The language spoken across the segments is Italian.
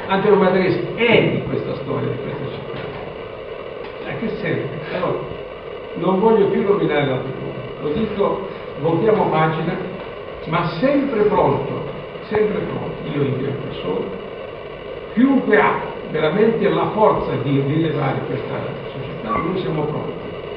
Angelo Matrese è di questa storia, di questa città. A che serve? Allora, non voglio più rovinare l'altro mondo, lo dico, voltiamo pagina, ma sempre pronto, io in prima persona, chiunque ha veramente la forza di rilevare questa società, noi siamo pronti.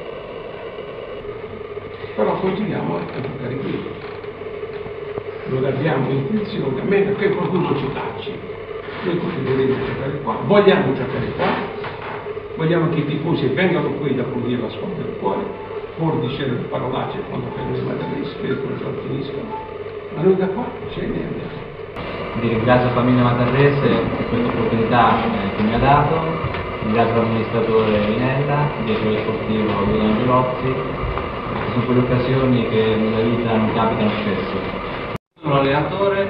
Però continuiamo a giocare qui. Non abbiamo intenzione, a meno che qualcuno ci tacci. Noi continueremo a giocare qua, vogliamo giocare qua, vogliamo che i tifosi vengano qui da applaudire la squadra del cuore, pur di scendere le parolacce quando fanno le madri, spero che non finiscono, ma noi da qua ce ne andiamo. Vi ringrazio Famiglia Matarrese per questa opportunità che mi ha dato, ringrazio l'amministratore Inella, il direttore sportivo Ludo Angelozzi, sono quelle occasioni che nella vita non capitano spesso. Sono allenatore,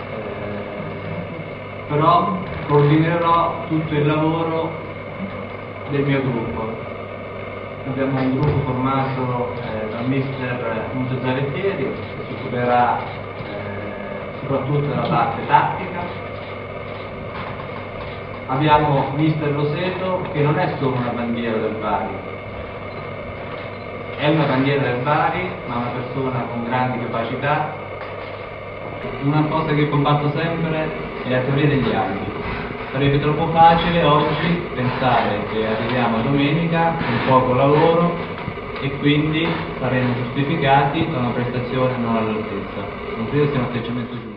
però coordinerò tutto il lavoro del mio gruppo. Abbiamo un gruppo formato dal mister Musa Zarettieri, che si occuperà soprattutto della parte tattica. Abbiamo mister Roseto, che non è solo una bandiera del Bari, è una bandiera del Bari, ma una persona con grandi capacità. Una cosa che combatto sempre è la teoria degli arbitri. Sarebbe troppo facile oggi pensare che arriviamo a domenica con poco lavoro e quindi saremo giustificati da una prestazione non all'altezza. Non credo sia un atteggiamento giusto.